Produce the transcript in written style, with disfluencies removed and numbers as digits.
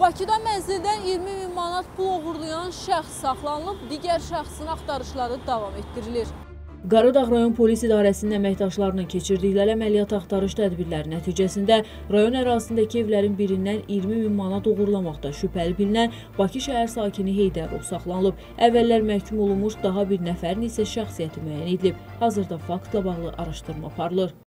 Bakıda mənzildən 20.000 manat pul oğurlayan şəxs saxlanılıb, digər şəxsin axtarışları davam etdirilir. Qaradağ rayon polis idarəsinin əməkdaşlarının keçirdikləri əməliyyat axtarış tədbirləri nəticəsində rayon ərazisindəki evlərin birindən 20.000 manat oğurlamaqda şübhəli bilinən Bakı şəhər sakini Heydərov saxlanılıb. Əvvəllər məhkum olunmuş daha bir nəfərin isə şəxsiyyəti müəyyən edilib. Hazırda faktla bağlı araşdırma aparılır.